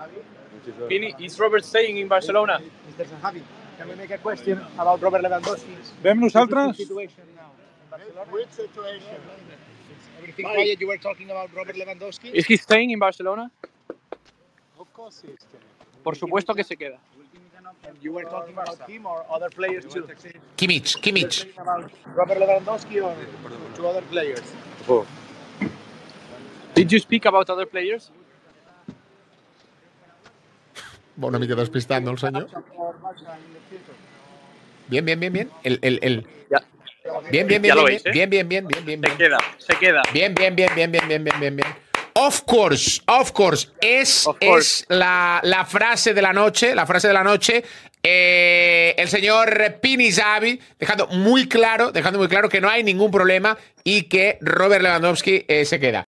Pini, is Robert staying in Barcelona? Mr. Zahavi, can we make a question about Robert Lewandowski? Vem nosaltres? Which situation? Everything quiet. You were talking about Robert Lewandowski. Is he staying in Barcelona? Of course he is. Por supuesto que se queda. And you were talking about him or other players too. Kimmich. About Robert Lewandowski or to other players. Did you speak about other players? Va una mica despistando el senyor. Bien. Ya. Bien. Ya lo veis, ¿eh? Bien. Se queda. Bien. Of course. Es la frase de la noche. El señor Pini Zahavi dejando muy claro que no hay ningún problema y que Robert Lewandowski se queda.